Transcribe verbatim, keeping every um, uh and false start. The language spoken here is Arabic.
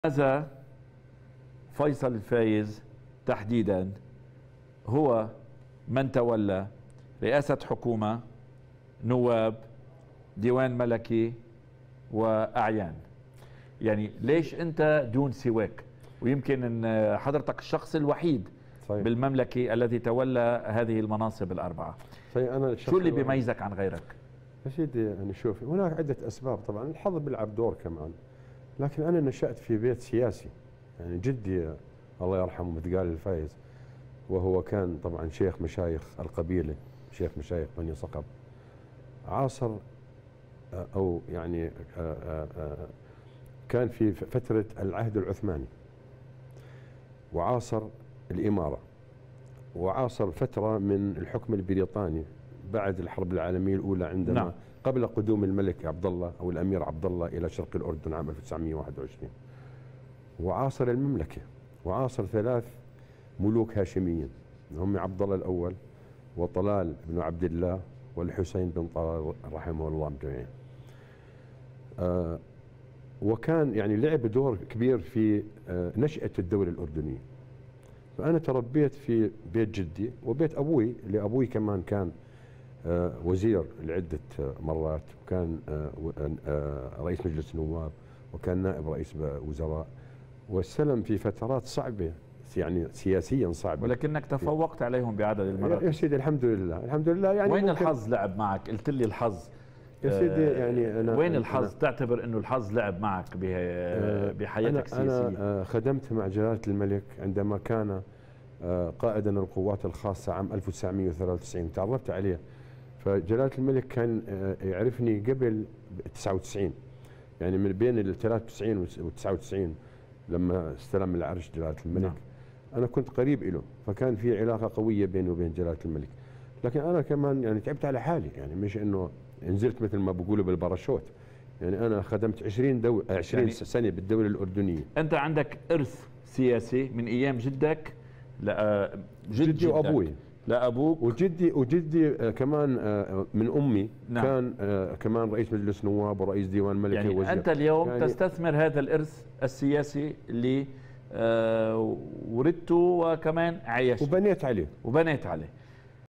هذا فيصل الفايز تحديدا هو من تولى رئاسة حكومة، نواب، ديوان ملكي وأعيان. يعني ليش أنت دون سواك؟ ويمكن أن حضرتك الشخص الوحيد صحيح. بالمملكة الذي تولى هذه المناصب الأربعة. صحيح. أنا شو اللي بيميزك عن غيرك؟ يا سيدي أنا شوف، هناك عدة أسباب. طبعا الحظ بيلعب دور كمان، لكن أنا نشأت في بيت سياسي. يعني جدي الله يرحمه متقال الفايز، وهو كان طبعا شيخ مشايخ القبيلة، شيخ مشايخ بني صقب، عاصر أو يعني كان في فترة العهد العثماني، وعاصر الإمارة، وعاصر فترة من الحكم البريطاني بعد الحرب العالمية الأولى، عندما نعم. قبل قدوم الملك عبد الله أو الأمير عبد الله إلى شرق الأردن عام ألف وتسعمئة وواحد وعشرين، وعاصر المملكة، وعاصر ثلاث ملوك هاشميين هم عبد الله الأول وطلال بن عبد الله والحسين بن طلال رحمه الله جميعا. آه وكان يعني لعب دور كبير في آه نشأة الدولة الأردنية. فأنا تربيت في بيت جدي وبيت أبوي، اللي أبوي كمان كان آه وزير لعدة آه مرات، وكان آه آه رئيس مجلس النواب، وكان نائب رئيس وزراء، واستلم في فترات صعبة يعني سياسيا صعبة، ولكنك تفوقت عليهم بعدد المرات. يا سيدي الحمد لله الحمد لله. يعني وين الحظ لعب معك؟ قلت لي الحظ يا سيدي. يعني أنا وين الحظ؟ أنا تعتبر انه الحظ لعب معك بحياتك السياسية؟ أنا خدمت مع جلالة الملك عندما كان قائدا القوات الخاصة عام ألف وتسعمئة وثلاثة وتسعين، تعرفت عليه. فجلالة الملك كان يعرفني قبل تسعة وتسعين، يعني من بين ال ثلاثة وتسعين و تسعة وتسعين لما استلم العرش جلالة الملك. نعم. أنا كنت قريب له، فكان في علاقة قوية بيني وبين جلالة الملك. لكن أنا كمان يعني تعبت على حالي، يعني مش إنه نزلت مثل ما بقولوا بالباراشوت. يعني أنا خدمت عشرين دو... عشرين يعني سنة بالدولة الأردنية. أنت عندك إرث سياسي من أيام جدك، لا جد جدي وأبوي، لأبوك، وجدي وجدي كمان من أمي. نعم. كان كمان رئيس مجلس نواب ورئيس ديوان ملكي يعني ووزير. أنت اليوم يعني تستثمر هذا الإرث السياسي اللي آه ولدته وكمان عايشته وبنيت عليه وبنيت عليه